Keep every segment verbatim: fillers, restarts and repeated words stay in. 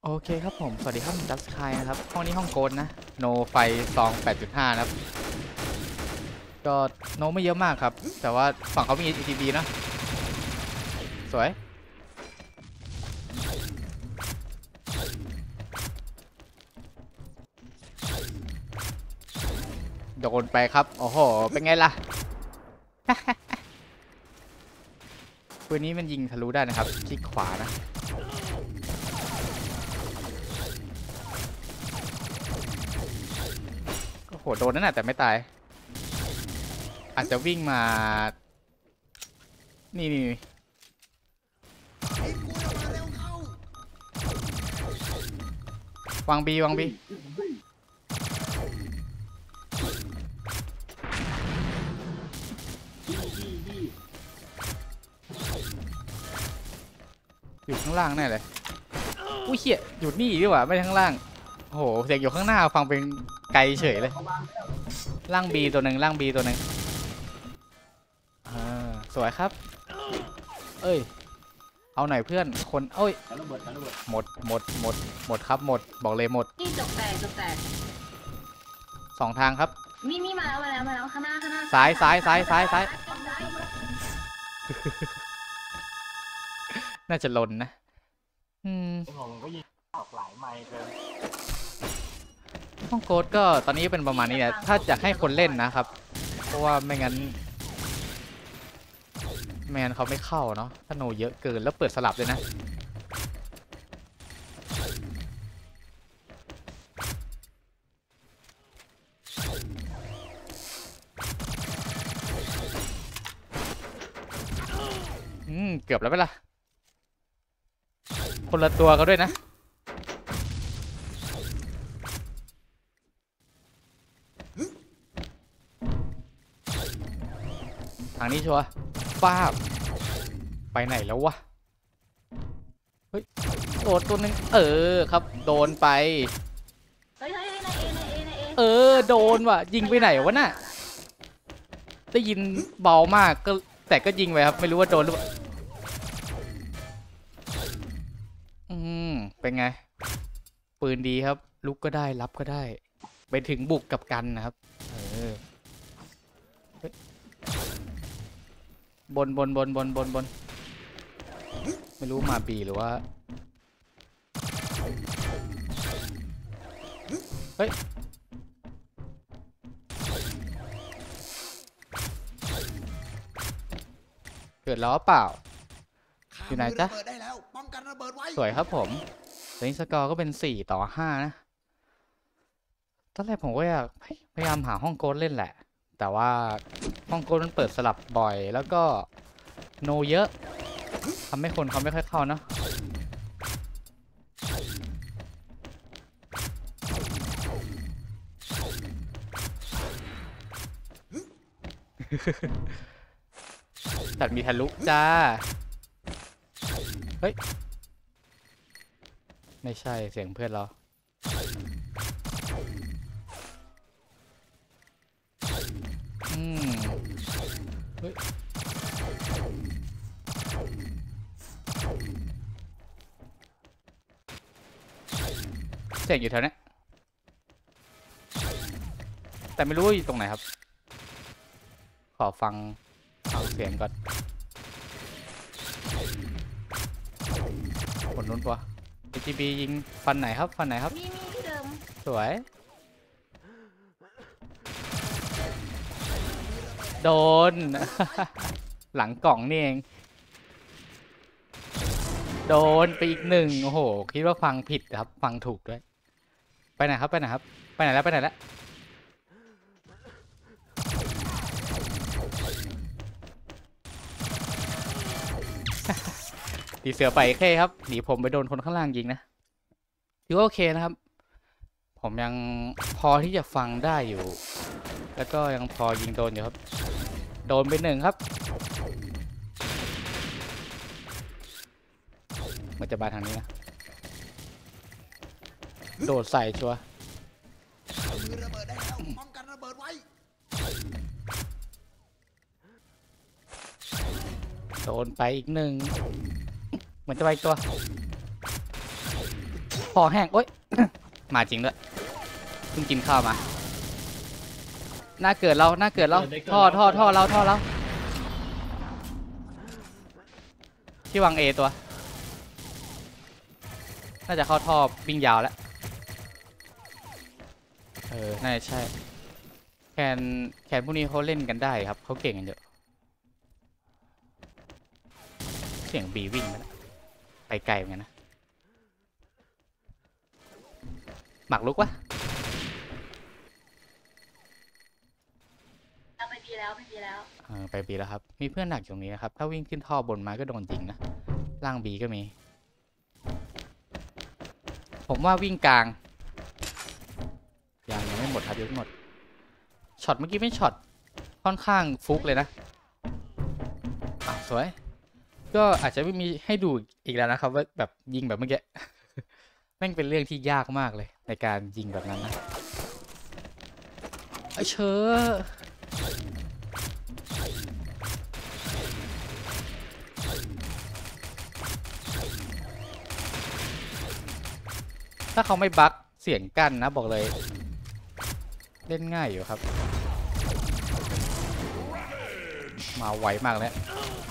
โอเคครับผมสวัสดีครับผมจัสคายนะครับห้องนี้ห้องโกดนะโนไฟซอง แปดจุดห้า นะครับก็โนไม่เยอะมากครับแต่ว่าฝั่งเขามี อี ที บี นะสวยโดนไปครับโอ้โหเป็นไงล่ะ ปืนนี้มันยิงทะลุได้นะครับคลิกขวานะโอ้โหโดนนั่นแหละแต่ไม่ตายอาจจะวิ่งมานี่นี่วางบีวางบีอยู่ข้างล่างแน่เลยอุ้ยเหี้ยอยู่นี่ดีกว่าไม่ข้างล่างโอ้โหเสียงอยู่ข้างหน้าฟังเป็นไกลเฉยเลยล่างบีตัวหนึ่งล่างบีตัวหนึ่งสวยครับเอ้ยเอาหน่อยเพื่อนคนเอ้ยหมดหมดหมดหมดครับหมดบอกเลยหมดนี่จบแตกจบแตกสองทางครับมีมีมาแล้วมาแล้วมาแล้วข้างหน้าข้างหน้าซ้ายซ้ายซ้ายซ้ายซ้ายน่าจะลนนะอืมผมก็ยิงออกหลายไมค์เกินห้องโกดก็ตอนนี้เป็นประมาณนี้แหละถ้าอยากให้คนเล่นนะครับเพราะว่าไม่งั้นแมนเขาไม่เข้าเนาะถ้าโนเยอะเกินแล้วเปิดสลับเลยนะอืมเกือบแล้วไปละคนละตัวเขาด้วยนะทางนี้ชัวร์ป้าบไปไหนแล้ววะเฮ้ยโดนตัวนึงเออครับโดนไปเออโดนว่ะยิงไปไหนวะน่ะได้ยินเบามากก็แต่ก็ยิงไปครับไม่รู้ว่าโดนหรือเปล่าอืมเป็นไงปืนดีครับลุกก็ได้รับก็ได้ไปถึงบุกกับกันนะครับเออบนบนบนบนบนบนไม่รู้มาบีหรือว่าเฮ้ยเกิดแล้วเปล่าอยู่ไหนจ๊ะสวยครับผมตอนนี้สกอร์ก็เป็นสี่ต่อห้านะตอนแรกผมก็อยากพยายามหาห้องโกดเล่นแหละแต่ว่าห้องโกดมันเปิดสลับบ่อยแล้วก็โนเยอะทำให้คนเขาไม่ค่อยเข้าเนาะตัดมีทะลุจ้าเฮ้ยไม่ใช่เสียงเพื่อนเราอืมเฮ้ยเสียงอยู่แถวนี้แต่ไม่รู้ว่าอยู่ตรงไหนครับขอฟังฟังเสียงก่อนคนนู้นปะ เอ จี บี ยิงฟันไหนครับฟันไหนครับมีมีที่เดิมสวยโดน หลังกล่องนี่เองโดนไปอีกหนึ่งโอ้โหคิดว่าฟังผิดครับฟังถูกด้วยไปไหนครับไปไหนครับไปไหนแล้วไปไหนแล้วตีเสือไปแค่ครับหนีผมไปโดนคนข้างล่างยิงนะถือว่าโอเคนะครับผมยังพอที่จะฟังได้อยู่แล้วก็ยังพอยิงโดนอยู่ครับโดนไปหนึ่งครับมันจะมาทางนี้นะโดดใส่ชัวร์โดนไปอีกหนึ่งเหมือนจะไปอีกตัวคอแห้งโอ๊ย มาจริงด้วยเพิ่งกินข้าวมาหน้าเกิดเราหน้าเกิดเราท่อท่อท่อเราท่อเราที่วางเอตัวน่าจะเข้าท่อวิ่งยาวแล้วเออน่าจะใช่แคนแคนพวกนี้เขาเล่นกันได้ครับเขาเก่งกันเยอะเสียงบีวิ่งไปแล้วไปไกลเหมือนกันนะหมักลุกวะเอาไปดีแล้วไปดีแล้วเออไปบีแล้วครับมีเพื่อนหนักอยู่ตรงนี้นะครับถ้าวิ่งขึ้นท่อบนมาก็โดนจริงนะล่างบีก็มีผมว่าวิ่งกลางยังยังไม่หมดครับยังไม่หมดช็อตเมื่อกี้ไม่ช็อตค่อนข้างฟุกเลยนะอ่ะสวยก็อาจจะไม่มีให้ดูอีกแล้วนะครับว่าแบบยิงแบบเมื่อกี้ แม่งเป็นเรื่องที่ยากมากเลยในการยิงแบบนั้นนะไอเชอถ้าเขาไม่บั๊กเสียงกั้นนะบอกเลยเล่นง่ายอยู่ครับมาไวมากเลย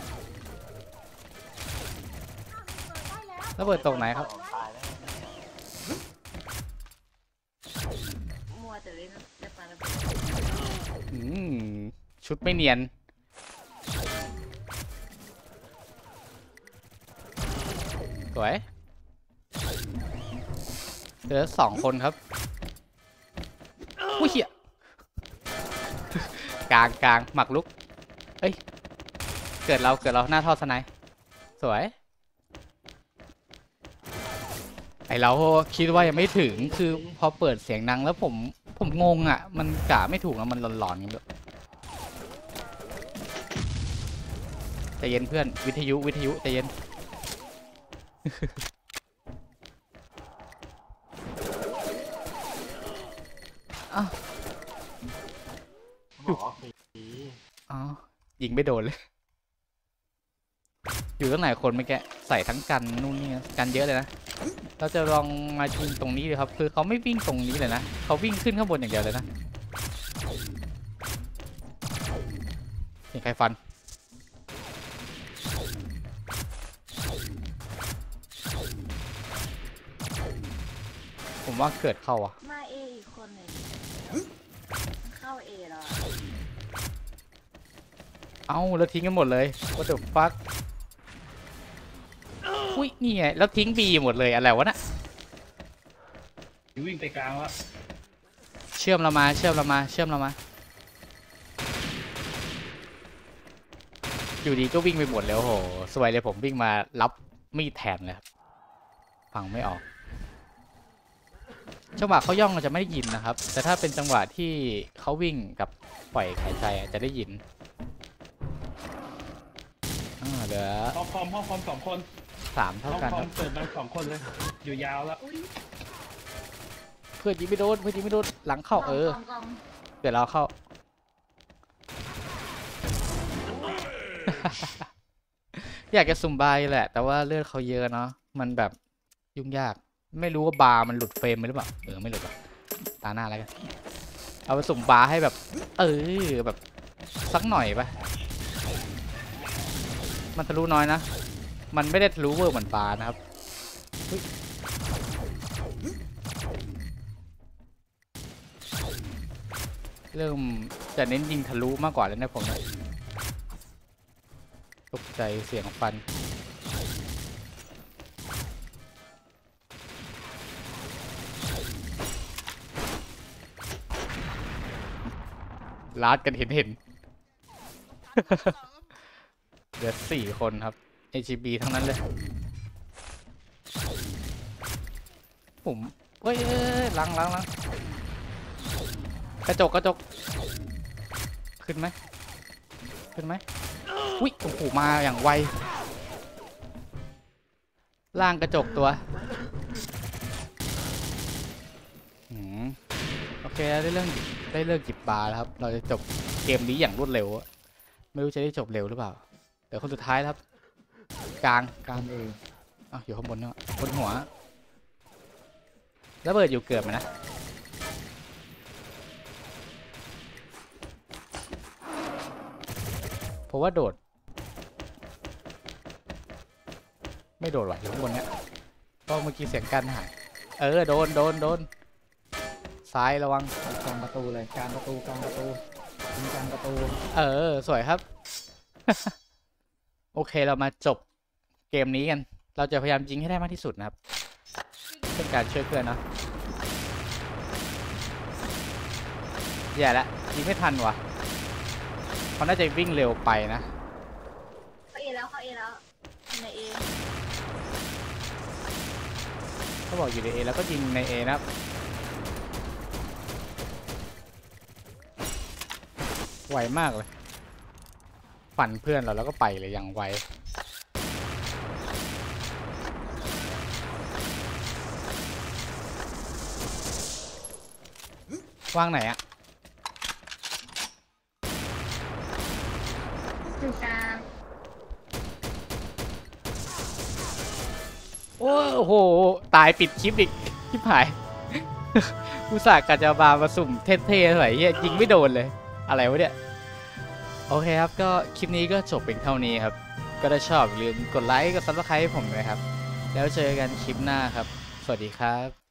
ระเบิดตรงไหนครับตายแล้วมัวแต่เล่นเล่นปลาระเบิดอืมชุดไม่เนียนสวยเหลือสองคนครับอุ้ยเหี้ยกลางกลางหมักลุกเอ้ยเกิดเราเกิดเราหน้าท่อสไนป์สวยไอเราคิดว่ายังไม่ถึงคือพอเปิดเสียงดังแล้วผมผมงงอ่ะมันกะไม่ถูกแล้วมันหลอนๆกันด้วยใจเย็นเพื่อนวิทยุวิทยุใจเย็น อ้าวบอกว่าฟรีอ๋อยิงไม่โดนเลย อยู่ตั้งไหนคนไม่แกใส่ทั้งกันนู่นนี่กันเยอะเลยนะเราจะลองมายิงตรงนี้เลยครับคือเขาไม่วิ่งตรงนี้เลยนะเขาวิ่งขึ้นข้างบนอย่างเดียวเลยนะเห็นใครฟันผมว่าเกิดเข้าอ่ะมาเออีกคนหนึ่งเข้าเอแล้วเอ้าแล้วทิ้งกันหมดเลย what the fuck อุ้ยนี่ไงแล้วทิ้งบีหมดเลยอะไรวะน่ะวิ่งไปกลางแล้วเชื่อมเรามาเชื่อมเรามาเชื่อมเรามาอยู่ดีก็วิ่งไปหมดแล้วโหสวยเลยผมวิ่งมารับมีดแทนเลยครับฟังไม่ออกจังหวะเขาย่องเราจะไม่ได้ยินนะครับแต่ถ้าเป็นจังหวะที่เขาวิ่งกับปล่อยหายใจจะได้ยินอ่าเหลือห้องคอมห้องคอมสองคนสามเท่าห้องกันคอครัมบเปิดมาสองคนเลยอยู่ยาวแล้วอุ้ยเพื่อนยิงไม่โดนเพื่อนยิงไม่โดนหลังเข้าเออกองกองเดี๋ยวเราเข้า อยากจะสุ่มบายแหละ แต่ว่าเลือดเขาเยอะเนาะมันแบบยุ่งยากไม่รู้ว่าบาร์มันหลุดเฟรมไปหรือเปล่าเออไม่หลุดหรอกตาหน้าแล้วกันเอาไปสุ่มบาร์ให้แบบเออแบบสักหน่อยปะมันทะลุน้อยนะมันไม่ได้ทะลุเวอร์เหมือนบาร์นะครับเริ่มจะเน้นยิงทะลุมากกว่าแล้วนะผมนะตกใจเสียงฟันลาดกันเห็นเห็น เหลือสี่คนครับ เอ จี บี ทั้งนั้นเลย ผมเฮ้ยเอ้ยล้างล้างล้างกระจกกระจก ขึ้นไหมขึ้นไหมอุ้ยโอ้โหมาอย่างไวล่างกระจกตัวหืมโอเคได้เรื่องได้เรื่องจิบบาร์แล้วครับ เราจะจบเกมนี้อย่างรวดเร็วไม่รู้จะได้จบเร็วหรือเปล่าเดี๋ยวคนสุดท้ายครับ กลางกลางเอออ่ะอยู่ข้างบนเนาะบนหัวระเบิดอยู่เกือบไหมนะเพราะว่าโดดไม่โดดว่ะอยู่ข้างบนเนี้ยก็เมื่อกี้เสียงกันหายเออโดนโดนโดนซ้ายระวังกลางประตูเลยกลางประตูกลางประตูยิงกลางประตูเออสวยครับ โอเคเรามาจบเกมนี้กัน เราจะพยายามยิงให้ได้มากที่สุดนะครับเป็นการช่วยเพื่อนเนาะแย่แล้วยิงไม่ทันว่ะเขาน่าจะวิ่งเร็วไปนะเขาเอแล้วเขาเอแล้วในเอเขาบอกอยู่ใน A แล้วก็ยิงใน A นะครับไวมากเลยปั่นเพื่อนเราแล้วก็ไปเลยอย่างไววางไหนอะอยู่กลางโอ้โหตายปิดคลิปอีกคลิปหาย อุตส่าห์กะจะมามาสุ่มเท่ๆหน่อยเฮียยิงไม่โดนเลยอะไรวะเนี่ยโอเคครับก็คลิปนี้ก็จบเป็นเท่านี้ครับก็ถ้าชอบอย่าลืมกดไลค์กดซับสไครต์ให้ผมเลยครับแล้วเจอกันคลิปหน้าครับสวัสดีครับ